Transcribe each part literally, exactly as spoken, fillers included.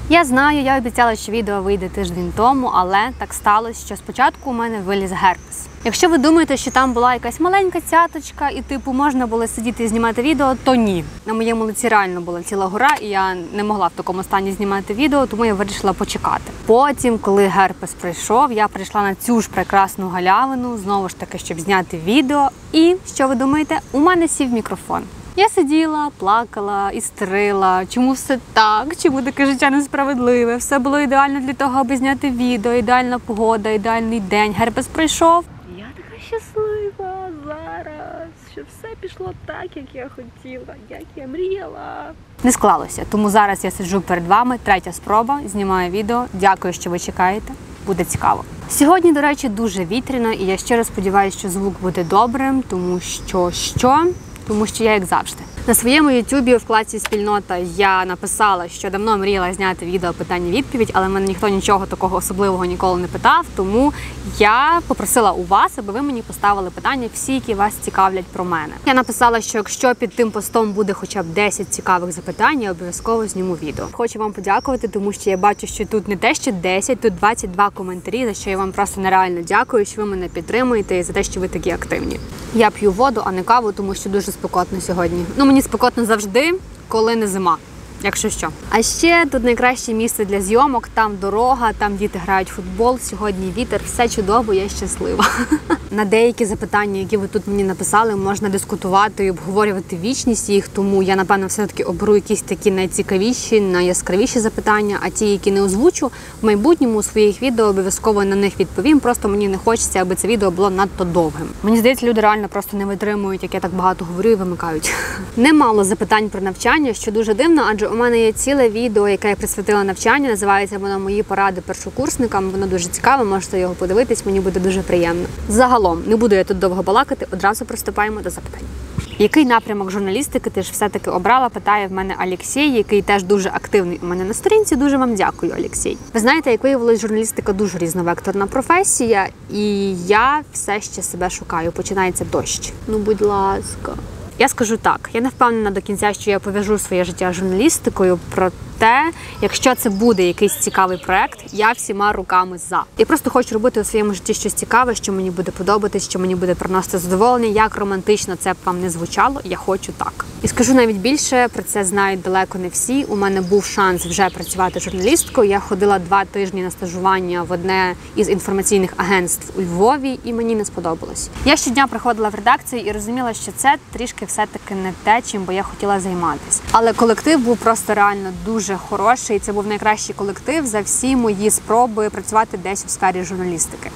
Я знаю, я обіцяла, що відео вийде тиждень тому, але так сталося, що спочатку у мене виліз герпес. Якщо ви думаєте, що там була якась маленька цяточка і типу можна було сидіти і знімати відео, то ні. На моєму лиці реально була ціла гора, і я не могла в такому стані знімати відео, тому я вирішила почекати. Потім, коли герпес пройшов, я прийшла на цю ж прекрасну галявину, знову ж таки, щоб зняти відео. І, що ви думаєте, у мене сів мікрофон. Я сиділа, плакала, істерила, чому все так, чому таке життя несправедливе, все було ідеально для того, аби зняти відео, ідеальна погода, ідеальний день, герпес пройшов. Я така щаслива зараз, що все пішло так, як я хотіла, як я мріяла. Не склалося, тому зараз я сиджу перед вами, третя спроба, знімаю відео, дякую, що ви чекаєте, буде цікаво. Сьогодні, до речі, дуже вітряно, і я щиро сподіваюся, що звук буде добрим, тому що що? Тому що я, як завжди. На своєму ютубі у вкладці «Спільнота» я написала, що давно мріяла зняти відео питання-відповідь, але мене ніхто нічого такого особливого ніколи не питав, тому я попросила у вас, аби ви мені поставили питання всі, які вас цікавлять про мене. Я написала, що якщо під тим постом буде хоча б десять цікавих запитань, я обов'язково зніму відео. Хочу вам подякувати, тому що я бачу, що тут не те, що десять, тут двадцять два коментарі, за що я вам просто нереально дякую, що ви мене підтримуєте і за те, що ви такі активні. Я п'ю воду, а не каву, тому що дуже спекотно сьогодні. Ну, мені спекотно завжди, коли не зима, якщо що. А ще тут найкраще місце для зйомок, там дорога, там діти грають в футбол, сьогодні вітер, все чудово, я щаслива. На деякі запитання, які ви тут мені написали, можна дискутувати і обговорювати вічність їх, тому я, напевно, все-таки оберу якісь такі найцікавіші, найяскравіші запитання, а ті, які не озвучу, в майбутньому у своїх відео обов'язково на них відповім, просто мені не хочеться, аби це відео було надто довгим. Мені здається, люди реально просто не витримують, як я так багато говорю і вимикають. Немало запитань про навчання, що дуже дивно, адже у мене є ціле відео, яке я присвятила навчанню, називається воно «Мої поради першокурсникам», воно дуже цікаве, можете його подивитись, мені буде дуже приємно. Загалом, не буду я тут довго балакати, одразу приступаємо до запитань. Який напрямок журналістики ти ж все-таки обрала, питає в мене Олексій, який теж дуже активний у мене на сторінці. Дуже вам дякую, Олексій. Ви знаєте, як виявилось, журналістика дуже різновекторна професія, і я все ще себе шукаю. Починається дощ. Ну, будь ласка. Я скажу так, я не впевнена до кінця, що я пов'яжу своє життя з журналістикою, проте, якщо це буде якийсь цікавий проект, я всіма руками за. Я просто хочу робити у своєму житті щось цікаве, що мені буде подобатись, що мені буде приносити задоволення, як романтично це б вам не звучало, я хочу так. І скажу навіть більше, про це знають далеко не всі. У мене був шанс вже працювати журналісткою, я ходила два тижні на стажування в одне із інформаційних агентств у Львові, і мені не сподобалось. Я щодня приходила в редакцію і розуміла, що це трішки все-таки не те, чим би я хотіла займатися. Але колектив був просто реально дуже хороший. Це був найкращий колектив за всі мої спроби працювати десь у сфері журналістики.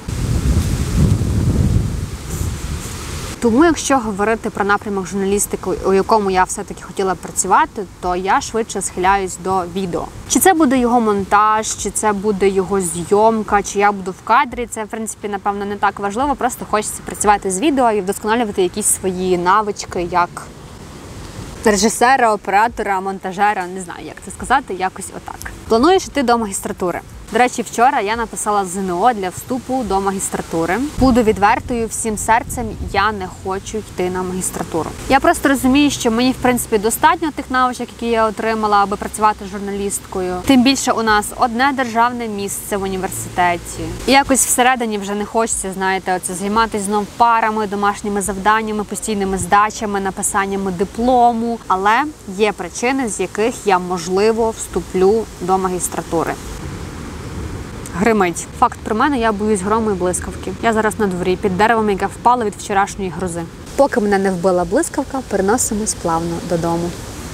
Тому, якщо говорити про напрямок журналістики, у якому я все-таки хотіла працювати, то я швидше схиляюсь до відео. Чи це буде його монтаж, чи це буде його зйомка, чи я буду в кадрі, це, в принципі, напевно, не так важливо, просто хочеться працювати з відео і вдосконалювати якісь свої навички, як режисера, оператора, монтажера, не знаю, як це сказати, якось отак. Плануєш йти до магістратури. До речі, вчора я написала ЗНО для вступу до магістратури. Буду відвертою, всім серцем я не хочу йти на магістратуру. Я просто розумію, що мені, в принципі, достатньо тих навичок, які я отримала, аби працювати журналісткою. Тим більше у нас одне державне місце в університеті. І якось всередині вже не хочеться, знаєте, оце займатися знов парами, домашніми завданнями, постійними здачами, написаннями диплому. Але є причини, з яких я, можливо, вступлю до магістратури. Гримить. Факт про мене, я боюсь грому і блискавки. Я зараз на дворі, під деревом, яке впало від вчорашньої грози. Поки мене не вбила блискавка, переносимось плавно додому.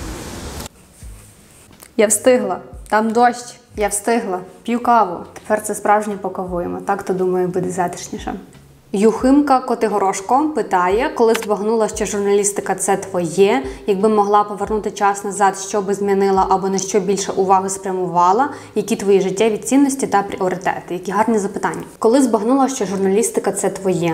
Я встигла. Там дощ. Я встигла. П'ю каву. Тепер це справжнє покавуємо. Так, то, думаю, буде затишніше. Юхимка Котигорошко питає, коли збагнула, що журналістика – це твоє, якби могла повернути час назад, що би змінила або на що більше уваги спрямувала, які твої життєві цінності та пріоритети? Які гарні запитання. Коли збагнула, що журналістика – це твоє?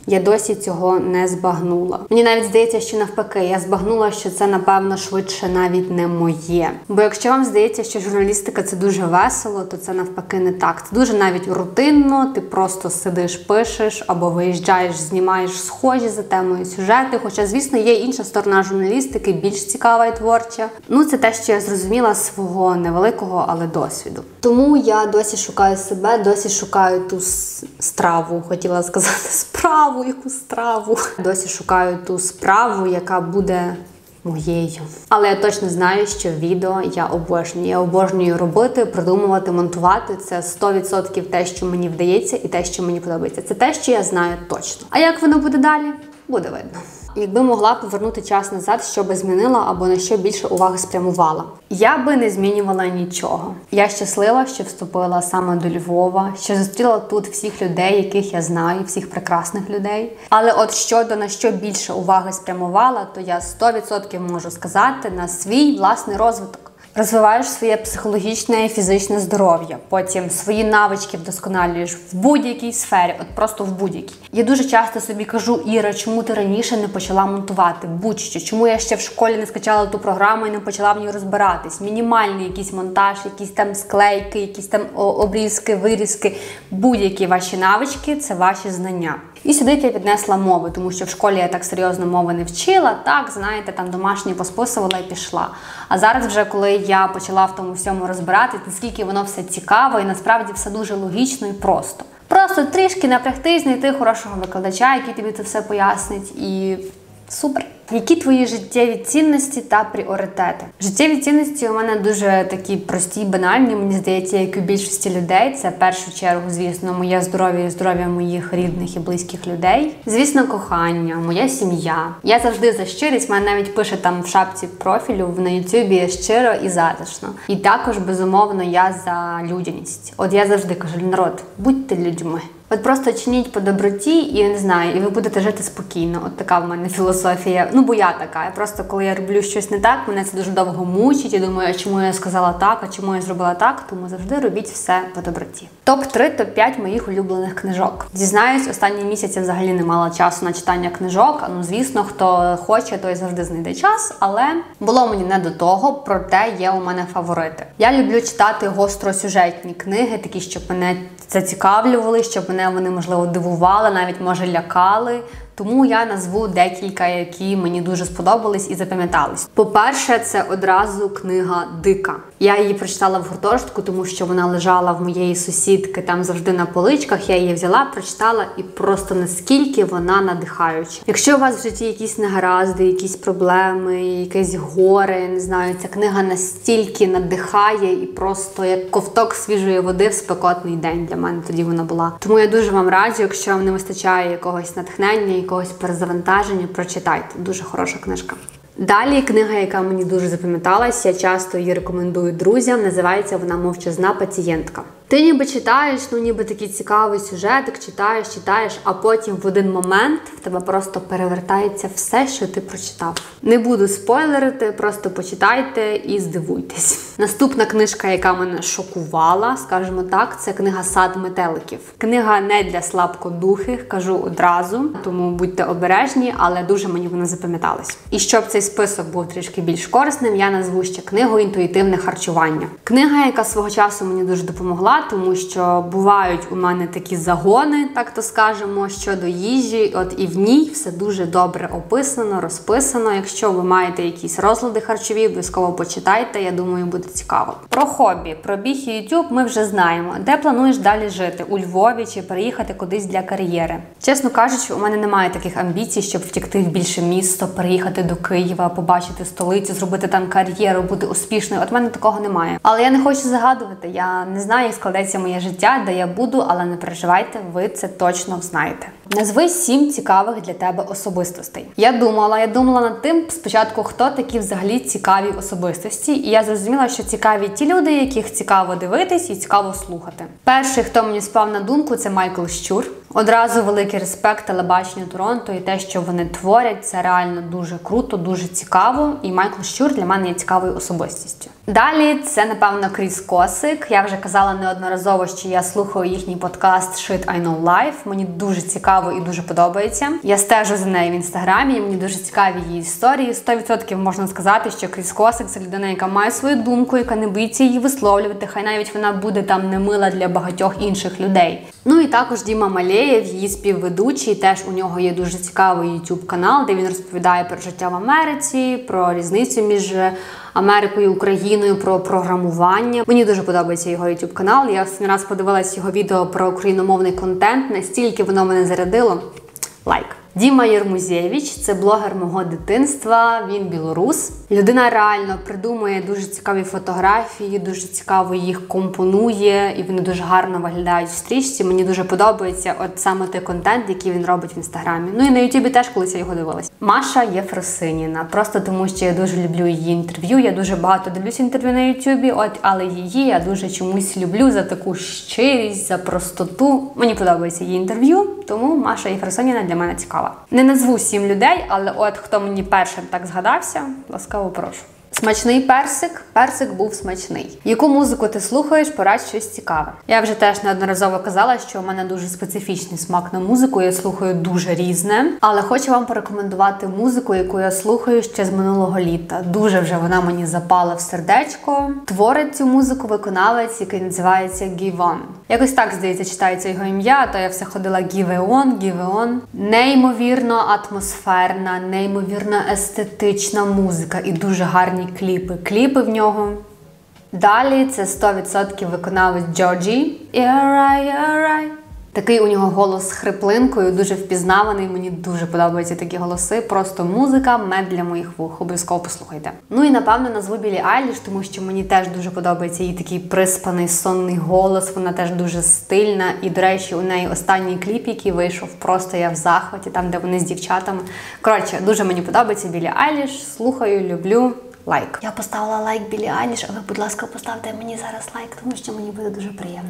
Я досі цього не збагнула. Мені навіть здається, що навпаки, я збагнула, що це, напевно, швидше навіть не моє. Бо якщо вам здається, що журналістика – це дуже весело, то це навпаки не так. Це дуже навіть рутинно, ти просто сидиш, пишеш, або виїжджаєш, знімаєш схожі за темою сюжети. Хоча, звісно, є інша сторона журналістики, більш цікава і творча. Ну, це те, що я зрозуміла з свого невеликого, але досвіду. Тому я досі шукаю себе, досі шукаю ту страву, хотіла сказати, справу, яку страву. Досі шукаю ту справу, яка буде моєю. Але я точно знаю, що відео я обожнюю. Я обожнюю робити, придумувати, монтувати. Це сто відсотків те, що мені вдається, і те, що мені подобається. Це те, що я знаю точно. А як воно буде далі? Буде видно. Якби могла повернути час назад, що би змінила або на що більше уваги спрямувала? Я би не змінювала нічого. Я щаслива, що вступила саме до Львова, що зустріла тут всіх людей, яких я знаю, всіх прекрасних людей. Але от щодо на що більше уваги спрямувала, то я сто відсотків можу сказати на свій власний розвиток. Розвиваєш своє психологічне і фізичне здоров'я, потім свої навички вдосконалюєш в будь-якій сфері, от просто в будь-якій. Я дуже часто собі кажу: Іра, чому ти раніше не почала монтувати? Будь-що. Чому я ще в школі не скачала ту програму і не почала в ній розбиратись? Мінімальний якийсь монтаж, якісь там склейки, якісь там обрізки, вирізки. Будь-які ваші навички – це ваші знання. І сюди я піднесла мови, тому що в школі я так серйозно мови не вчила, так, знаєте, там домашні посписувала і пішла. А зараз вже, коли я почала в тому всьому розбиратись, наскільки воно все цікаво і насправді все дуже логічно і просто. Просто трішки напрягтись, знайти хорошого викладача, який тобі це все пояснить, і супер. Які твої життєві цінності та пріоритети? Життєві цінності у мене дуже такі прості, банальні, мені здається, як і у більшості людей. Це в першу чергу, звісно, моє здоров'я і здоров'я моїх рідних і близьких людей. Звісно, кохання, моя сім'я. Я завжди за щирість, мене навіть пише там в шапці профілю на ютубі щиро і затишно. І також, безумовно, я за людяність. От я завжди кажу: народ, будьте людьми. От просто чиніть по доброті і, не знаю, і ви будете жити спокійно. От така в мене філософія. Ну, бо я така. Я просто, коли я роблю щось не так, мене це дуже довго мучить. І думаю, а чому я сказала так, а чому я зробила так? Тому завжди робіть все по доброті. топ три, топ п'ять моїх улюблених книжок. Зізнаюсь, останні місяці взагалі не мала часу на читання книжок. Ну, звісно, хто хоче, той завжди знайде час. Але було мені не до того, проте є у мене фаворити. Я люблю читати гостросюжетні книги, такі, щоб мене зацікавлювали, щоб мене вони, можливо, дивували, навіть, може, лякали. Тому я назву декілька, які мені дуже сподобались і запам'ятались. По-перше, це одразу книга «Дика». Я її прочитала в гуртожитку, тому що вона лежала в моєї сусідки там завжди на поличках. Я її взяла, прочитала, і просто наскільки вона надихаюча. Якщо у вас в житті якісь негаразди, якісь проблеми, якесь горе, я не знаю, ця книга настільки надихає і просто як ковток свіжої води в спекотний день для мене тоді вона була. Тому я дуже вам раджу, якщо вам не вистачає якогось натхнення, якогось перезавантаження, прочитайте. Дуже хороша книжка. Далі книга, яка мені дуже запам'яталась, я часто її рекомендую друзям, називається вона «Мовчазна пацієнтка». Ти ніби читаєш, ну ніби такий цікавий сюжетик, читаєш, читаєш, а потім в один момент в тебе просто перевертається все, що ти прочитав. Не буду спойлерити, просто почитайте і здивуйтесь. Наступна книжка, яка мене шокувала, скажімо так, це книга «Сад метеликів». Книга не для слабкодухих, кажу одразу, тому будьте обережні, але дуже мені вона запам'яталась. І щоб цей список був трішки більш корисним, я назву ще книгу «Інтуїтивне харчування». Книга, яка свого часу мені дуже допомогла, тому що бувають у мене такі загони, так то скажемо, щодо їжі. От і в ній все дуже добре описано, розписано. Якщо ви маєте якісь розлади харчові, обов'язково почитайте, я думаю, буде цікаво. Про хобі, про біг і ютуб ми вже знаємо. Де плануєш далі жити? У Львові чи переїхати кудись для кар'єри? Чесно кажучи, у мене немає таких амбіцій, щоб втекти в більше місто, переїхати до Києва, побачити столицю, зробити там кар'єру, бути успішною. От в мене такого немає. Але я не хочу загадувати, я не знаю, як складеться моє життя, де я буду, але не переживайте, ви це точно знаєте. Назви сім цікавих для тебе особистостей. Я думала, я думала над тим спочатку, хто такі взагалі цікаві особистості, і я зрозуміла, що цікаві ті люди, яких цікаво дивитись і цікаво слухати. Перший, хто мені спав на думку, це Майкл Щур. Одразу великий респект телебаченню Торонто і те, що вони творять, це реально дуже круто, дуже цікаво. І Майкл Щур для мене є цікавою особистістю. Далі це, напевно, Кріс Косик. Я вже казала неодноразово, що я слухаю їхній подкаст Shit I Know Life. Мені дуже цікаво і дуже подобається. Я стежу за нею в інстаграмі, і мені дуже цікаві її історії. сто відсотків можна сказати, що Кріс Косик – це людина, яка має свою думку, яка не боїться її висловлювати. Хай навіть вона буде там немила для багатьох інших людей. Ну і також Діма Малеєв, її співведучий. Теж у нього є дуже цікавий YouTube канал, де він розповідає про життя в Америці, про різницю між Америкою і Україною, про програмування. Мені дуже подобається його YouTube канал. Я останній раз подивилась його відео про україномовний контент, настільки воно мене зарядило. Лайк. Діма Єрмузєвич – це блогер мого дитинства, він білорус. Людина реально придумує дуже цікаві фотографії, дуже цікаво їх компонує, і вони дуже гарно виглядають в стрічці. Мені дуже подобається от саме той контент, який він робить в інстаграмі. Ну і на ютубі теж колись я його дивилась. Маша Єфросиніна. Просто тому, що я дуже люблю її інтерв'ю. Я дуже багато дивлюсь інтерв'ю на ютубі, от, але її я дуже чомусь люблю за таку щирість, за простоту. Мені подобається її інтерв'ю, тому Маша Єфросиніна для мене цікава. Не назву сім людей, але от хто мені першим так згадався, ласкаво прошу. Смачний персик. Персик був смачний. Яку музику ти слухаєш, порадь щось цікаве. Я вже теж неодноразово казала, що у мене дуже специфічний смак на музику, я слухаю дуже різне. Але хочу вам порекомендувати музику, яку я слухаю ще з минулого літа. Дуже вже вона мені запала в сердечко. Творить цю музику виконавець, який називається Гівон. Якось так, здається, читається його ім'я, то я все ходила Гівеон, Гівеон. Неймовірно атмосферна, неймовірно естетична музика і дуже гарні кліпи. Кліпи в нього. Далі це сто відсотків виконавець Джоджі. You're right, you're right. Такий у нього голос з хриплинкою, дуже впізнаваний, мені дуже подобаються такі голоси. Просто музика, мед для моїх вух. Обов'язково послухайте. Ну і напевно назву Білі Айліш, тому що мені теж дуже подобається її такий приспаний, сонний голос. Вона теж дуже стильна. І, до речі, у неї останній кліп, який вийшов, просто я в захваті, там, де вони з дівчатами. Коротше, дуже мені подобається Білі Айліш. Слухаю, люблю. Лайк. Я поставила лайк Білі Айліш, а ви, будь ласка, поставте мені зараз лайк, тому що мені буде дуже приємно.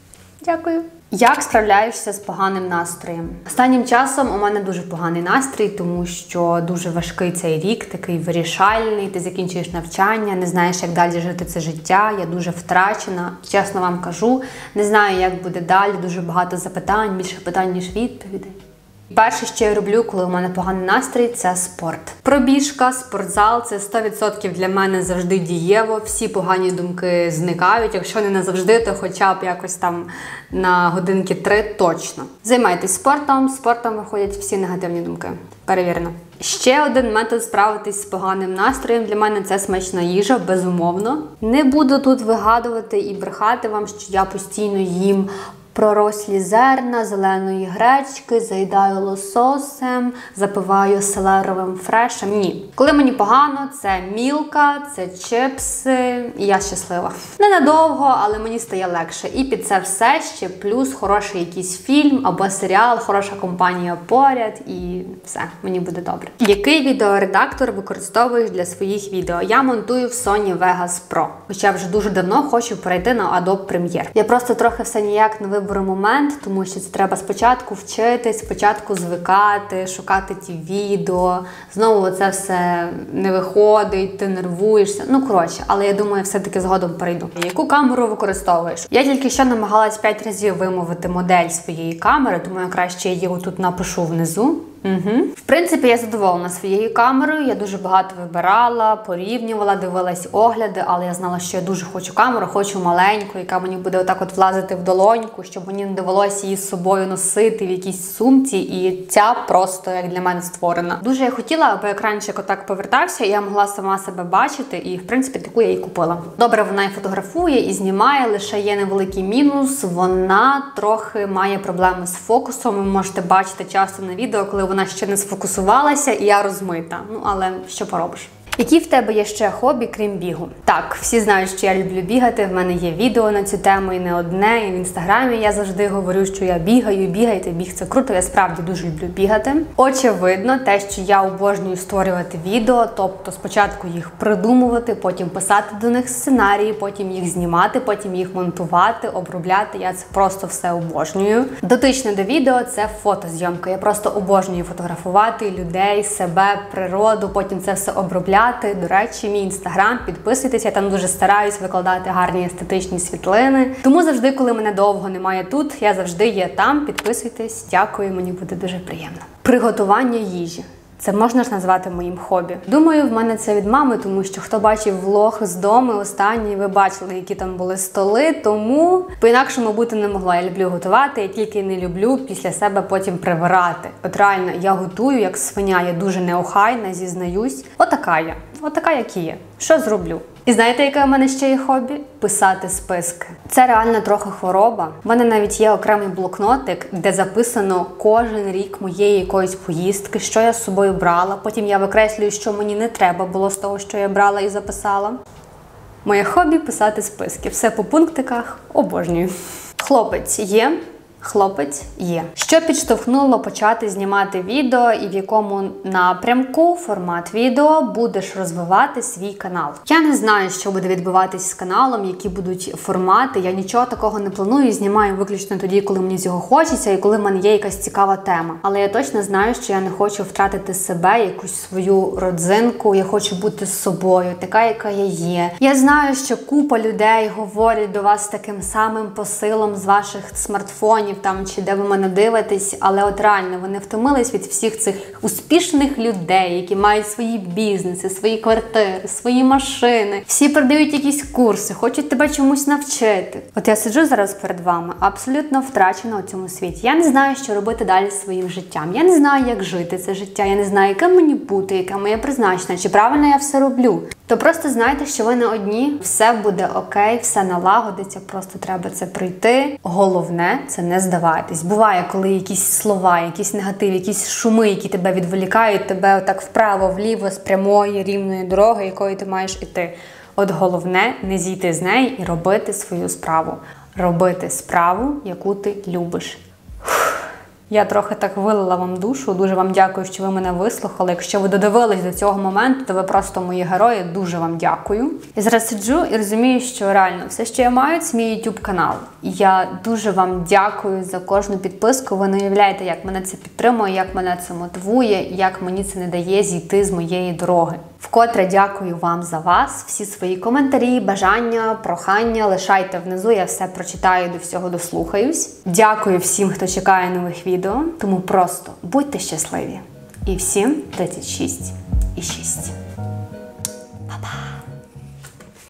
Дякую. Як справляєшся з поганим настроєм? Останнім часом у мене дуже поганий настрій, тому що дуже важкий цей рік, такий вирішальний, ти закінчуєш навчання, не знаєш, як далі жити це життя, я дуже втрачена, чесно вам кажу, не знаю, як буде далі, дуже багато запитань, більше питань, ніж відповідей. Перше, що я роблю, коли у мене поганий настрій, це спорт. Пробіжка, спортзал – це сто відсотків для мене завжди дієво. Всі погані думки зникають. Якщо не назавжди, то хоча б якось там на годинки три точно. Займайтесь спортом, спортом виходять всі негативні думки. Перевірено. Ще один метод справитись з поганим настроєм для мене – це смачна їжа, безумовно. Не буду тут вигадувати і брехати вам, що я постійно їм пророслі зерна, зеленої гречки, заїдаю лососем, запиваю селеровим фрешем. Ні. Коли мені погано, це мілка, це чипси, і я щаслива. Ненадовго, але мені стає легше. І під це все ще плюс хороший якийсь фільм або серіал, хороша компанія поряд, і все, мені буде добре. Який відеоредактор використовуєш для своїх відео? Я монтую в Sony Vegas Pro. Хоча вже дуже давно хочу перейти на Adobe Premiere. Я просто трохи все ніяк не виберу момент, тому що це треба спочатку вчитись, спочатку звикати, шукати ті відео. Знову це все не виходить, ти нервуєшся. Ну, коротше, але я думаю, все-таки згодом перейду. Яку камеру використовуєш? Я тільки що намагалась п'ять разів вимовити модель своєї камери, тому я краще її отут напишу внизу. Угу. В принципі, я задоволена своєю камерою, я дуже багато вибирала, порівнювала, дивилась огляди, але я знала, що я дуже хочу камеру, хочу маленьку, яка мені буде отак от влазити в долоньку, щоб мені не довелося її з собою носити в якійсь сумці, і ця просто як для мене створена. Дуже я хотіла, аби екранчик отак повертався, і я могла сама себе бачити, і в принципі таку я її купила. Добре, вона і фотографує, і знімає, лише є невеликий мінус, вона трохи має проблеми з фокусом, ви можете бачити часто на відео, коли вона ще не сфокусувалася і я розмита. Ну, але що поробиш. Які в тебе є ще хобі, крім бігу? Так, всі знають, що я люблю бігати, в мене є відео на цю тему і не одне, і в інстаграмі я завжди говорю, що я бігаю, бігайте, біг це круто, я справді дуже люблю бігати. Очевидно, те, що я обожнюю створювати відео, тобто спочатку їх придумувати, потім писати до них сценарії, потім їх знімати, потім їх монтувати, обробляти, я це просто все обожнюю. Дотично до відео це фотозйомка, я просто обожнюю фотографувати людей, себе, природу, потім це все обробляти. До речі, мій інстаграм, підписуйтесь, я там дуже стараюсь викладати гарні естетичні світлини. Тому завжди, коли мене довго немає тут, я завжди є там, підписуйтесь, дякую, мені буде дуже приємно. Приготування їжі. Це можна ж назвати моїм хобі. Думаю, в мене це від мами, тому що хто бачив влог з дому останній, ви бачили, які там були столи, тому по-інакшому бути не могла. Я люблю готувати, я тільки не люблю після себе потім прибирати. От реально, я готую як свиня, я дуже неохайна, зізнаюсь. Отака я. Отака, як і є. Що зроблю? І знаєте, яке в мене ще є хобі? Писати списки. Це реально трохи хвороба. У мене навіть є окремий блокнотик, де записано кожен рік моєї якоїсь поїздки, що я з собою брала. Потім я викреслюю, що мені не треба було з того, що я брала і записала. Моє хобі – писати списки. Все по пунктиках. Обожнюю. Хлопець є. Хлопець є. Що підштовхнуло почати знімати відео і в якому напрямку, формат відео, будеш розвивати свій канал? Я не знаю, що буде відбуватись з каналом, які будуть формати. Я нічого такого не планую, знімаю виключно тоді, коли мені цього хочеться і коли в мене є якась цікава тема. Але я точно знаю, що я не хочу втратити себе, якусь свою родзинку. Я хочу бути з собою, така, яка я є. Я знаю, що купа людей говорять до вас таким самим посилом з ваших смартфонів, там, чи де ви мене дивитесь, але от реально вони втомились від всіх цих успішних людей, які мають свої бізнеси, свої квартири, свої машини. Всі продають якісь курси, хочуть тебе чомусь навчити. От я сиджу зараз перед вами, абсолютно втрачена у цьому світі. Я не знаю, що робити далі зі своїм життям. Я не знаю, як жити це життя. Я не знаю, яке мені бути, яке моє призначення, чи правильно я все роблю. То просто знайте, що ви не одні, все буде окей, все налагодиться, просто треба це пройти. Головне – це не здаватись. Буває, коли якісь слова, якісь негатив, якісь шуми, які тебе відволікають, тебе так вправо-вліво з прямої, рівної дороги, якою ти маєш іти. От головне – не зійти з неї і робити свою справу. Робити справу, яку ти любиш. Я трохи так вилила вам душу, дуже вам дякую, що ви мене вислухали. Якщо ви додивились до цього моменту, то ви просто мої герої, дуже вам дякую. Я зараз сиджу і розумію, що реально все, що я маю, це мій YouTube канал. І я дуже вам дякую за кожну підписку. Ви не уявляєте, як мене це підтримує, як мене це мотивує, як мені це не дає зійти з моєї дороги. Вкотре дякую вам за вас, всі свої коментарі, бажання, прохання лишайте внизу, я все прочитаю, до всього дослухаюсь. Дякую всім, хто чекає нових відео, тому просто будьте щасливі. І всім тридцять шість і шість.